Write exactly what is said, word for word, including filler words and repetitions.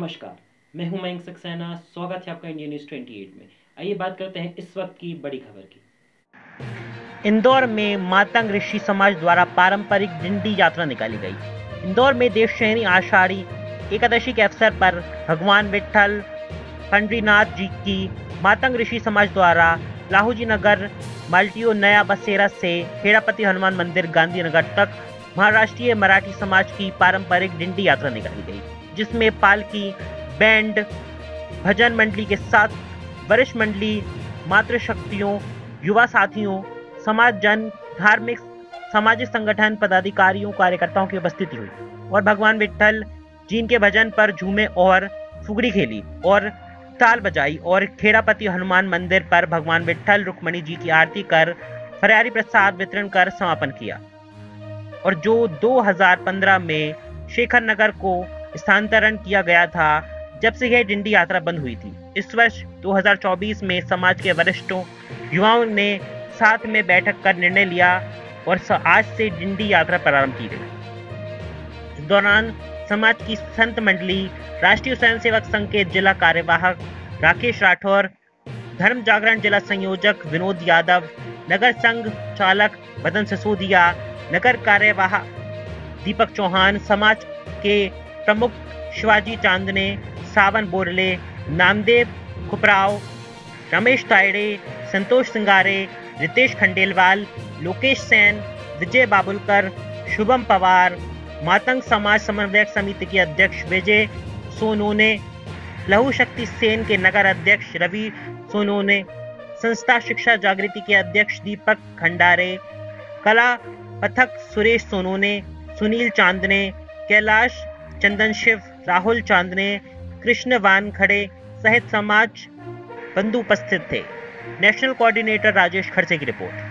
नमस्कार, मैं हूं मयंक सक्सेना। स्वागत है आपका इंडिया न्यूज़ अट्ठाईस में। आइए बात करते हैं इस वक्त की बड़ी खबर की। इंदौर में मातंग ऋषि समाज द्वारा पारंपरिक डिंडी यात्रा निकाली गई। इंदौर में देवशयनी आषाढ़ी एकादशी के अवसर पर भगवान विट्ठल पंडरीनाथ जी की मातंग ऋषि समाज द्वारा लाहूजी नगर माल्टियो नया बसेरा से खेड़ापति हनुमान मंदिर गांधीनगर तक महाराष्ट्रीय मराठी समाज की पारंपरिक डिंडी यात्रा निकाली गई, जिसमें पालकी, बैंड, भजन मंडली के साथ वरिष्ठ मंडली, मातृशक्तियों, युवा साथियों, समाज जन, धार्मिक सामाजिक संगठन पदाधिकारियों, कार्यकर्ताओं की उपस्थिति हुई और भगवान विट्ठल जी के भजन पर झूमे और फुगड़ी खेली और ताल बजाई और खेड़ापति हनुमान मंदिर पर भगवान विट्ठल रुक्मणी जी की आरती कर फरियारी प्रसाद वितरण कर समापन किया। और जो दो हज़ार पंद्रह में शेखर नगर को स्थानांतरण किया गया था, जब से यह डिंडी यात्रा बंद हुई थी। इस वर्ष दो हज़ार चौबीस में समाज के वरिष्ठों युवाओं ने साथ में बैठक कर निर्णय लिया और आज से डिंडी यात्रा प्रारंभ की गई। इस दौरान समाज की संत मंडली, राष्ट्रीय स्वयंसेवक संघ के जिला कार्यवाहक राकेश राठौर, धर्म जागरण जिला संयोजक विनोद यादव, नगर संघ चालक मदन सिसोदिया, नगर कार्यवाह दीपक चौहान, समाज के प्रमुख शिवाजी चांदने, सावन बोरले, नामदेव खुपराव, रमेश तायड़े, संतोष सिंगारे, रितेश खंडेलवाल, लोकेश सेन, विजय बाबुलकर, शुभम पवार, मातंग समाज समन्वयक समिति के अध्यक्ष विजय सोनोने, लहू शक्ति सेन के नगर अध्यक्ष रवि सोनोने, संस्था शिक्षा जागृति के अध्यक्ष दीपक खंडारे, कला पथक सुरेश सोनोने, सुनील चांदने, कैलाश चंदन शिव, राहुल चांदने, कृष्ण वानखड़े सहित समाज बंधु उपस्थित थे। नेशनल कोऑर्डिनेटर राजेश खड़से की रिपोर्ट।